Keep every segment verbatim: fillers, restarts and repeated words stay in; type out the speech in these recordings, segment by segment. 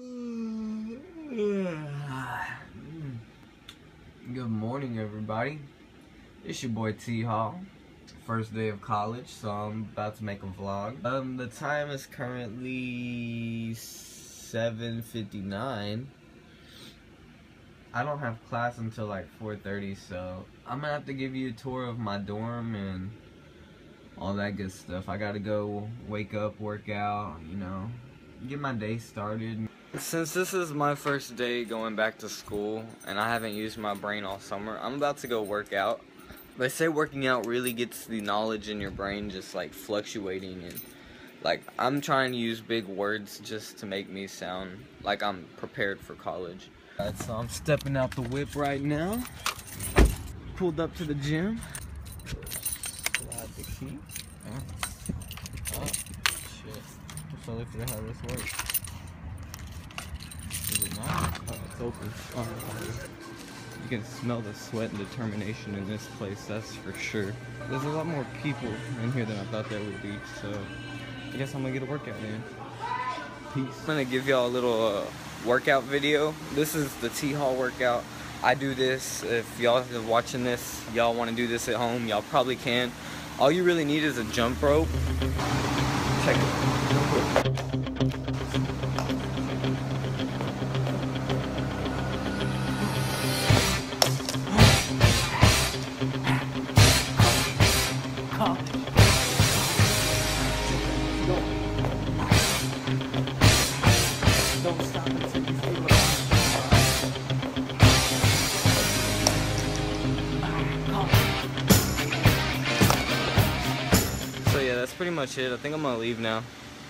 Good morning, everybody. It's your boy T Hall. First day of college, so I'm about to make a vlog. Um, the time is currently seven fifty-nine. I don't have class until like four thirty, so I'm gonna have to give you a tour of my dorm and all that good stuff. I gotta go wake up, work out, you know, get my day started. Since this is my first day going back to school and I haven't used my brain all summer, I'm about to go work out. They say working out really gets the knowledge in your brain just like fluctuating, and like I'm trying to use big words just to make me sound like I'm prepared for college. Alright, so I'm stepping out the whip right now. Pulled up to the gym. Slide the key. Oh, oh shit. I totally forgot how this works. Is it not? Oh, it's open. Oh, you can smell the sweat and determination in this place, that's for sure. There's a lot more people in here than I thought there would be, so I guess I'm gonna get a workout in. Peace. I'm gonna give y'all a little uh, workout video. This is the T Hall workout. I do this. If y'all are watching this, y'all wanna do this at home, y'all probably can. All you really need is a jump rope. Check it. So yeah, that's pretty much it. I think I'm gonna leave now.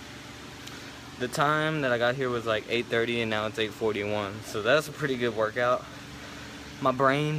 The time that I got here was like eight thirty and now it's eight forty-one. So that's a pretty good workout. My brain,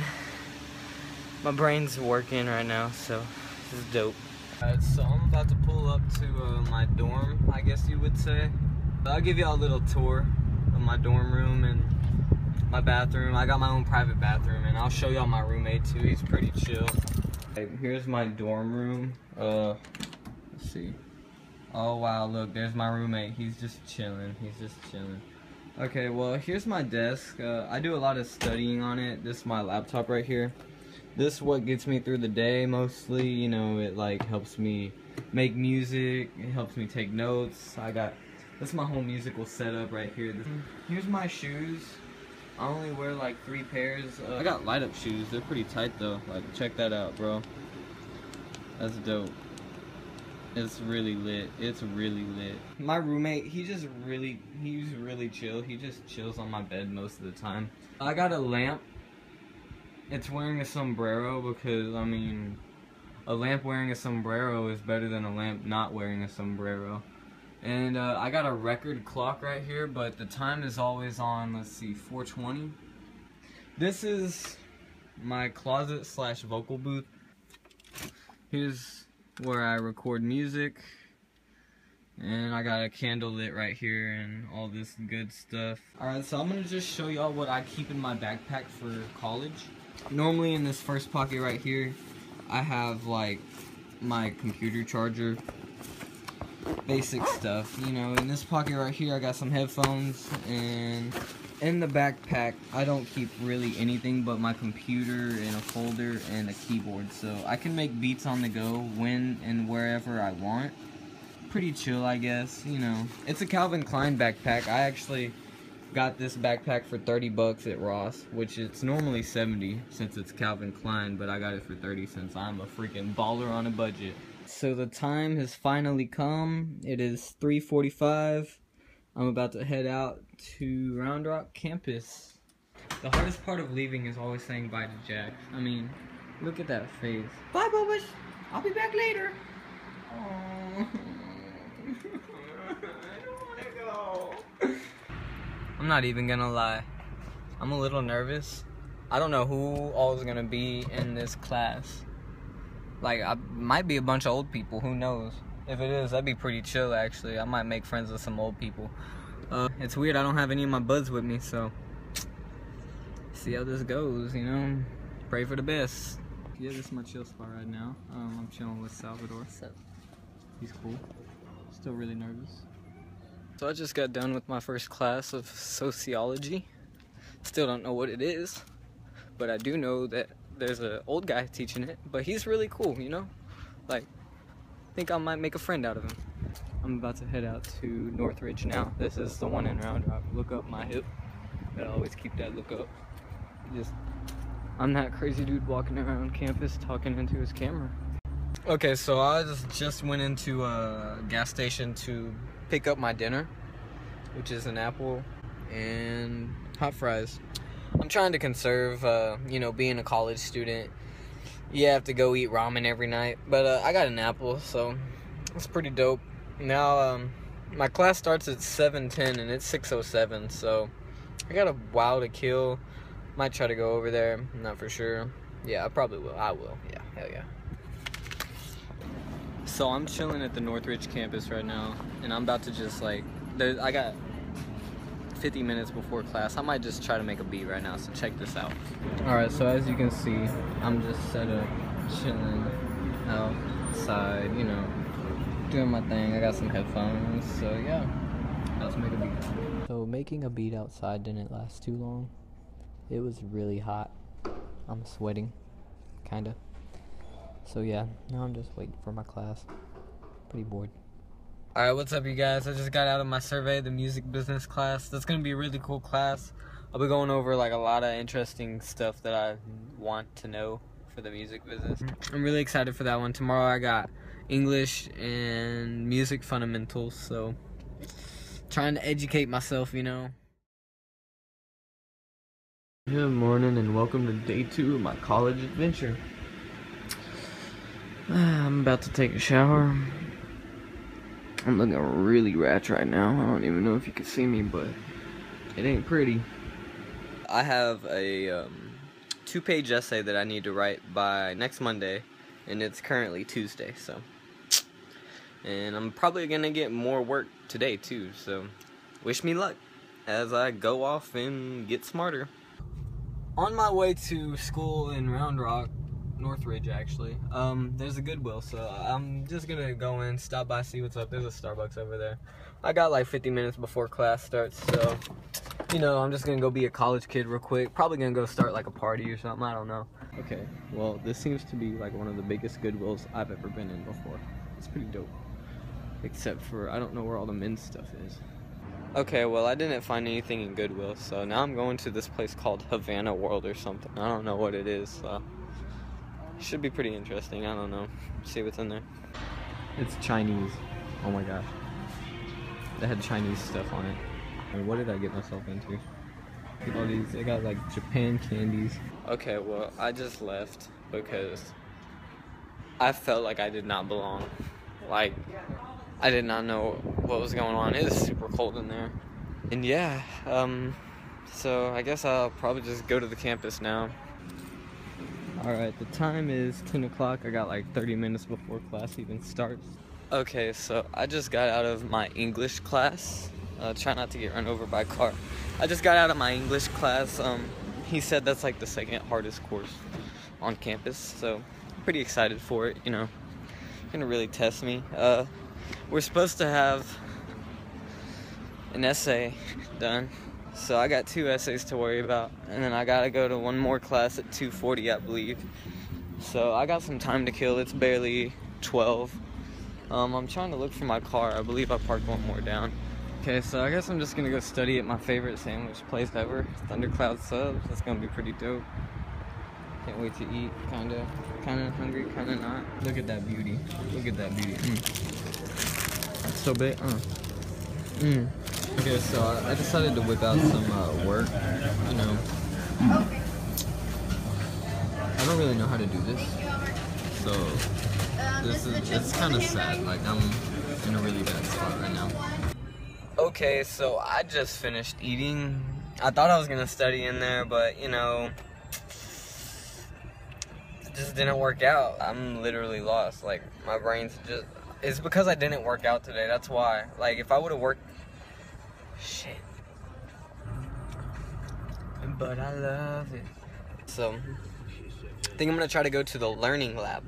my brain's working right now, so this is dope. Alright, so I'm about to pull up to uh, my dorm, I guess you would say. I'll give y'all a little tour of my dorm room and my bathroom. I got my own private bathroom, and I'll show y'all my roommate too. He's pretty chill. Okay, here's my dorm room. Uh, let's see. Oh wow, look, there's my roommate. He's just chilling. He's just chilling. Okay, well, here's my desk. Uh, I do a lot of studying on it. This is my laptop right here. This is what gets me through the day mostly. You know, it like helps me make music. It helps me take notes. I got, this is my whole musical setup right here. This, here's my shoes. I only wear like three pairs. Uh, I got light up shoes. They're pretty tight though. Like, check that out, bro. That's dope. It's really lit. It's really lit. My roommate, he just really, he's really chill. He just chills on my bed most of the time. I got a lamp. It's wearing a sombrero because, I mean, a lamp wearing a sombrero is better than a lamp not wearing a sombrero. And uh, I got a record clock right here, but the time is always on, let's see, four twenty. This is my closet slash vocal booth. Here's where I record music. And I got a candle lit right here and all this good stuff. Alright, so I'm gonna just show y'all what I keep in my backpack for college. Normally in this first pocket right here, I have like my computer charger, basic stuff. You know, in this pocket right here I got some headphones, and in the backpack I don't keep really anything but my computer and a folder and a keyboard, so I can make beats on the go when and wherever I want. Pretty chill, I guess. You know, it's a Calvin Klein backpack. I actually got this backpack for thirty bucks at Ross, which it's normally seventy since it's Calvin Klein, but I got it for thirty since I'm a freaking baller on a budget. So the time has finally come. It is three forty-five. I'm about to head out to Round Rock campus. The hardest part of leaving is always saying bye to Jack. I mean, look at that face. Bye, Bubba's. I'll be back later. Aww. I don't want to go. I'm not even gonna lie. I'm a little nervous. I don't know who all is gonna be in this class. Like, I might be a bunch of old people, who knows? If it is, that'd be pretty chill, actually. I might make friends with some old people. Uh, it's weird, I don't have any of my buds with me, so see how this goes, you know? Pray for the best. Yeah, this is my chill spot right now. Um, I'm chilling with Salvador. What's up? He's cool. Still really nervous. So I just got done with my first class of sociology. Still don't know what it is, but I do know that there's an old guy teaching it, but he's really cool, you know? Like, I think I might make a friend out of him. I'm about to head out to Northridge now. This is the one in Round Rock. Look up my hip. Gotta always keep that look up. Just, I'm that crazy dude walking around campus talking into his camera. Okay, so I just, just went into a gas station to pick up my dinner, which is an apple and hot fries. I'm trying to conserve, uh, you know, being a college student. You have to go eat ramen every night, but uh, I got an apple, so it's pretty dope. Now, um, my class starts at seven ten and it's six oh seven, so I got a while to kill. Might try to go over there, not for sure. Yeah, I probably will. I will. Yeah, hell yeah. So I'm chilling at the Northridge campus right now, and I'm about to just like, there, I got fifty minutes before class. I might just try to make a beat right now, so check this out. Alright, so as you can see, I'm just set up, chilling outside, you know, doing my thing. I got some headphones, so yeah, let's make a beat. So making a beat outside didn't last too long. It was really hot. I'm sweating, kinda. So yeah, now I'm just waiting for my class. Pretty bored. Alright, what's up you guys? I just got out of my survey, the music business class. That's gonna be a really cool class. I'll be going over like a lot of interesting stuff that I want to know for the music business. I'm really excited for that one. Tomorrow I got English and music fundamentals, so trying to educate myself, you know. Good morning and welcome to day two of my college adventure. I'm about to take a shower. I'm looking really ratchet right now. I don't even know if you can see me, but it ain't pretty. I have a um, two-page essay that I need to write by next Monday, and it's currently Tuesday, so. And I'm probably gonna get more work today too, so wish me luck as I go off and get smarter. On my way to school in Round Rock, Northridge actually, um, there's a Goodwill, so I'm just gonna go in, stop by, see what's up. There's a Starbucks over there. I got like fifty minutes before class starts, so, you know, I'm just gonna go be a college kid real quick. Probably gonna go start like a party or something, I don't know. Okay, well, this seems to be like one of the biggest Goodwills I've ever been in before. It's pretty dope. Except for, I don't know where all the men's stuff is. Okay, well, I didn't find anything in Goodwill, so now I'm going to this place called Havana World or something. I don't know what it is, so. Should be pretty interesting, I don't know. See what's in there. It's Chinese. Oh my gosh. They had Chinese stuff on it. I mean, what did I get myself into? All these, they got like Japan candies. Okay, well, I just left because I felt like I did not belong. Like, I did not know what was going on. It was super cold in there. And yeah, um, so I guess I'll probably just go to the campus now. Alright, the time is ten o'clock. I got like thirty minutes before class even starts. Okay, so I just got out of my English class. Uh, try not to get run over by a car. I just got out of my English class. Um, he said that's like the second hardest course on campus, so I'm pretty excited for it, you know. Gonna really test me. Uh, we're supposed to have an essay done. So I got two essays to worry about, and then I gotta go to one more class at two forty, I believe. So I got some time to kill. It's barely twelve. Um, I'm trying to look for my car. I believe I parked one more down. Okay, so I guess I'm just gonna go study at my favorite sandwich place ever, Thundercloud Subs. That's gonna be pretty dope. Can't wait to eat. Kinda, kinda hungry, kinda not. Look at that beauty. Look at that beauty. Mm. It's so big. Uh. Mm. Okay, so I, I decided to whip out some uh, work, you know. I don't really know how to do this, so this is, it's kind of sad, like I'm in a really bad spot right now. Okay, so I just finished eating. I thought I was gonna study in there, but you know, it just didn't work out. I'm literally lost, like my brain's just, it's because I didn't work out today, that's why. Like if I would've worked, shit. But I love it. So, I think I'm gonna try to go to the learning lab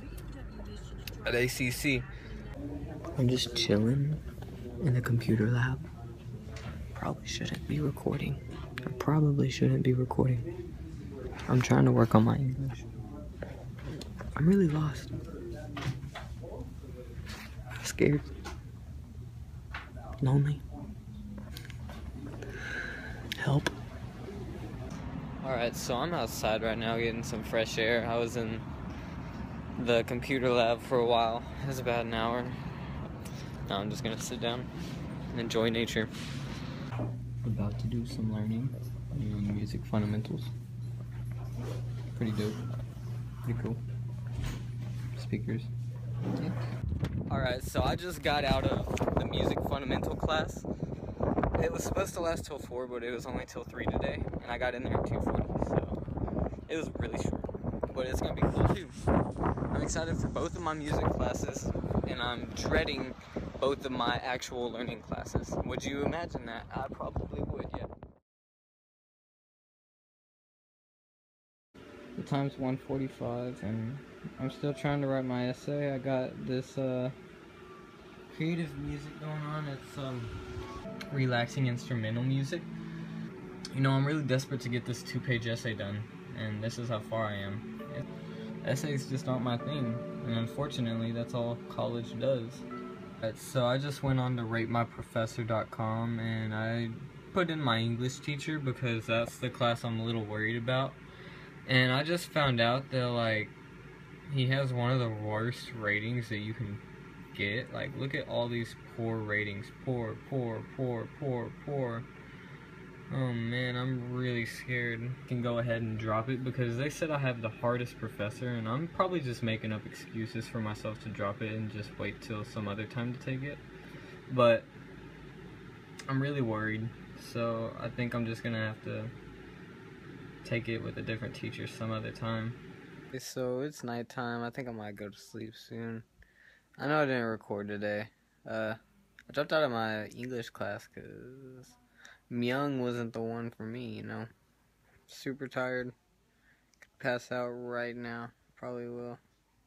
at A C C. I'm just chilling in the computer lab. Probably shouldn't be recording. I probably shouldn't be recording. I'm trying to work on my English. I'm really lost. Scared. Lonely. Help. Alright, so I'm outside right now getting some fresh air. I was in the computer lab for a while. It was about an hour. Now I'm just gonna sit down and enjoy nature. About to do some learning, doing music fundamentals. Pretty dope. Pretty cool. Speakers. Yeah. Alright, so I just got out of the music fundamental class. It was supposed to last till four, but it was only till three today, and I got in there at two forty, so it was really short. But it's gonna be cool too. I'm excited for both of my music classes, and I'm dreading both of my actual learning classes. Would you imagine that? I probably would, yeah. The time's one forty-five, and I'm still trying to write my essay. I got this uh, creative music going on. It's um, relaxing instrumental music. You know, I'm really desperate to get this two-page essay done, and this is how far I am. It, essays just aren't my thing, and unfortunately, that's all college does. Right, so I just went on to rate my professor dot com, and I put in my English teacher because that's the class I'm a little worried about. And I just found out that, like, he has one of the worst ratings that you can get. Like, look at all these poor ratings. Poor, poor, poor, poor, poor. Oh man, I'm really scared. I can go ahead and drop it because they said I have the hardest professor, and I'm probably just making up excuses for myself to drop it and just wait till some other time to take it. But I'm really worried, so I think I'm just gonna have to take it with a different teacher some other time. Okay, so it's nighttime. I think I might go to sleep soon. I know I didn't record today. Uh, I dropped out of my English class because Myung wasn't the one for me, you know. Super tired. Could pass out right now. Probably will.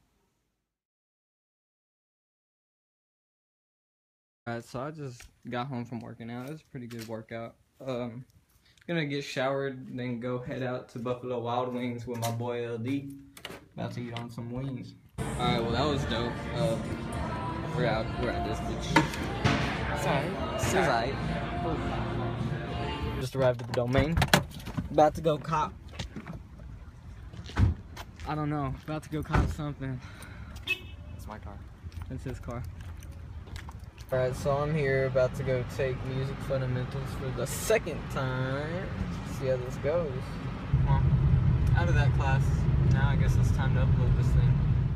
Alright, so I just got home from working out. It was a pretty good workout. Um, gonna get showered, then go head out to Buffalo Wild Wings with my boy L D. About to eat on some wings. Alright, well that was dope. Uh, we're out. We're at this bitch. Sorry. Sorry. Just arrived at the domain. About to go cop. I don't know. About to go cop something. It's my car. It's his car. Alright, so I'm here about to go take music fundamentals for the second time. See how this goes. Well, out of that class. Now I guess it's time to upload this thing.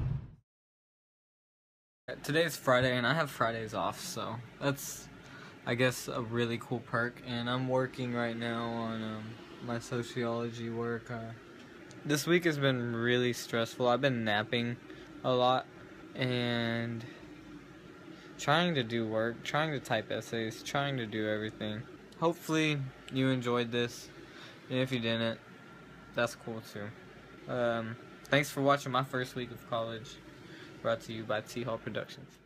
Today's Friday and I have Fridays off, so that's, I guess, a really cool perk. And I'm working right now on um, my sociology work. Uh, this week has been really stressful. I've been napping a lot and trying to do work, trying to type essays, trying to do everything. Hopefully you enjoyed this, and if you didn't, that's cool too. Um, thanks for watching my first week of college, brought to you by T Hall Productions.